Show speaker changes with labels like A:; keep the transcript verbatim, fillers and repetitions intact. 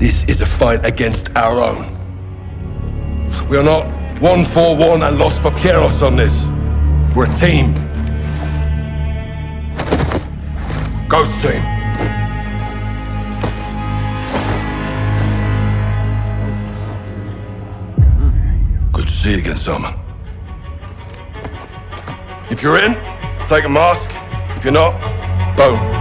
A: This is a fight against our own. We are not one for one and lost for Keros on this. We're a team. Ghost team. Good to see you again, Salman. If you're in, take a mask. If you're not, boom.